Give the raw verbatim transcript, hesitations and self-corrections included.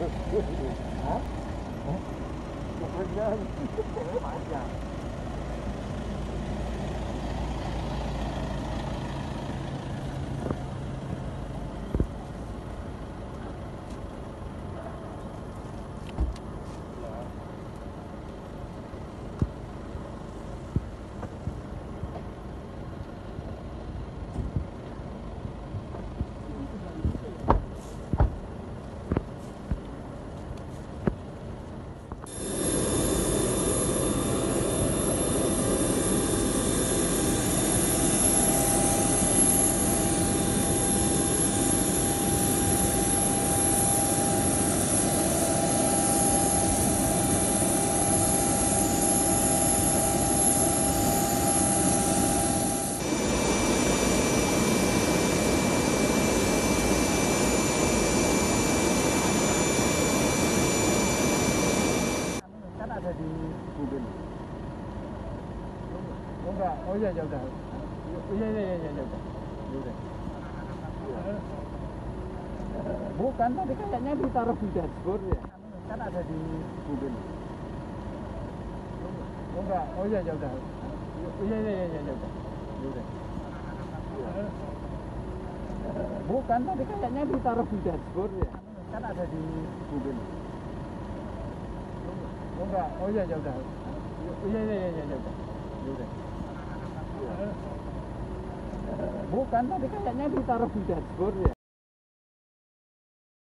Hah? Panjang. Panjang. Ada di mobil. Oh enggak, oh iya ya udah. Iya iya iya iya udah. Ya udah. Bukan, tadi kayaknya ditaruh di dashboard ya. Kan ada di mobil. Oh enggak, oh iya ya udah. Iya iya iya iya udah. Ya udah. Bukan, tadi kayaknya ditaruh di dashboard ya. Kan ada di mobil. Oh enggak, oh iya ya udah. Iya iya iya iya udah. Ya udah. Bukan, tadi kayaknya ditaruh di dashboard ya.